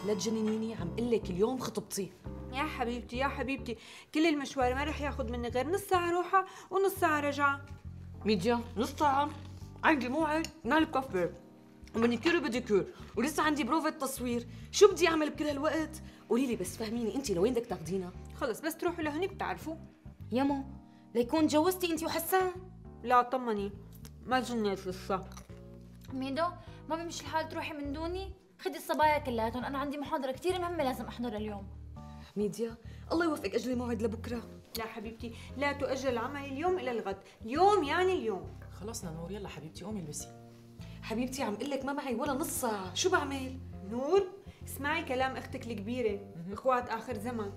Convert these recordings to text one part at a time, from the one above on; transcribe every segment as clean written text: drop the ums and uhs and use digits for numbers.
لا تجننيني، عم قل لك اليوم خطبتي. يا حبيبتي يا حبيبتي، كل المشوار ما رح ياخذ مني غير نص ساعة روحة ونص ساعة رجعة. ميديا نص ساعة؟ عندي موعد نال كافيه ومانيكير وبيديكير ولسه عندي بروفة تصوير، شو بدي اعمل بكل هالوقت؟ قولي لي بس فهميني، انت لوين بدك تاخذينا؟ خلص بس تروحوا لهونيك بتعرفوا. يمو ليكون تجوزتي انت وحسان؟ لا طمني ما جنيت لسه. ميدو ما بيمشي الحال تروحي من دوني؟ خدي الصبايا كلياتهم، انا عندي محاضرة كثير مهمة لازم احضرها اليوم. ميديا الله يوفقك، اجلي موعد لبكره. لا حبيبتي لا تؤجل العمل اليوم الى الغد، اليوم يعني اليوم. خلصنا نور، يلا حبيبتي قومي البسي. حبيبتي عم قل لك ما معي ولا نص ساعة، شو بعمل؟ نور اسمعي كلام اختك الكبيرة، اخوات اخر زمن.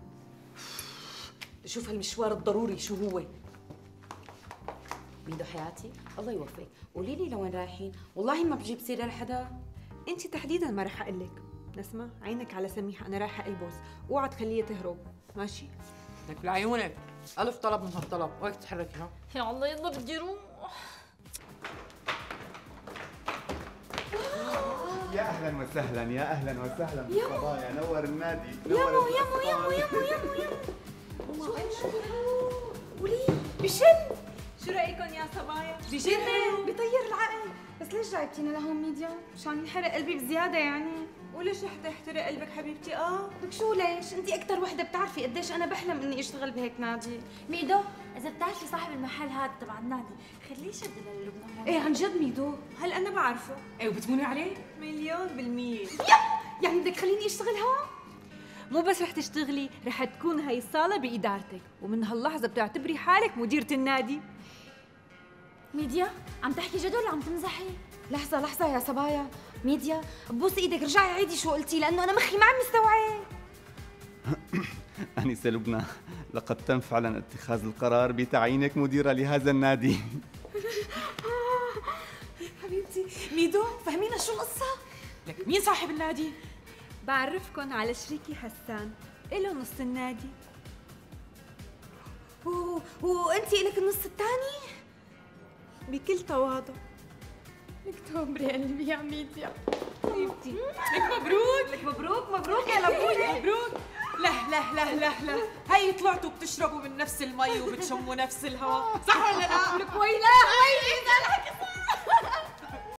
شوف هالمشوار الضروري شو هو. ميدو حياتي الله يوفقك، قولي لي لوين رايحين؟ والله ما بجيب سيرة لحدا. انت تحديدا ما رح اقول لك. نسمة عينك على سميحة، انا رايحة البس، اوعى تخليها تهرب، ماشي؟ لك بعيونك، ألف طلب من هالطلب، وهيك تتحركي ها؟ يا الله يلا بدي روح. يا اهلا وسهلا يا اهلا وسهلا بالصبايا، نور النادي. يمو يمو يمو يمو يمو يمو. قولي بشد. شو رايكم يا صبايا؟ بجد بيطير العقل. بس ليش جايبتينا لهون ميديا؟ مشان ينحرق قلبي بزياده يعني. وليش رح تحترق قلبك حبيبتي؟ لك شو ليش؟ انت اكثر وحده بتعرفي قديش انا بحلم اني اشتغل بهيك نادي. ميدو اذا بتعرفي صاحب المحل هذا تبع النادي خليه يشد للبنان. ايه عن جد ميدو؟ هل انا بعرفه؟ ايه وبتموني عليه؟ 1,000,000%. يعني بدك تخليني اشتغل هون؟ مو بس رح تشتغلي، رح تكون هاي الصالة بإدارتك، ومن هاللحظة بتعتبري حالك مديرة النادي. ميديا عم تحكي جد ولا عم تمزحي؟ لحظة لحظة يا صبايا، ميديا ببوس ايدك رجعي عيدي شو قلتي لأنه أنا مخي ما عم يستوعب. أنسة لبنى، لقد تم فعلا اتخاذ القرار بتعيينك مديرة لهذا النادي. حبيبتي ميدو فهمينا شو القصة؟ لك مين صاحب النادي؟ بعرفكن على شريكي حسان، إله نص النادي. وأنتِ إلك النص الثاني؟ بكل تواضع. لك توبري قلبي يا ميديا حبيبتي. لك مبروك. لك مبروك مبروك يا لبوي. مبروك. لا لا لا لا لا، هي طلعتوا بتشربوا من نفس المي وبتشموا نفس الهواء، صح ولا لا؟ لك ويلا ويلي إذا الحكي صح.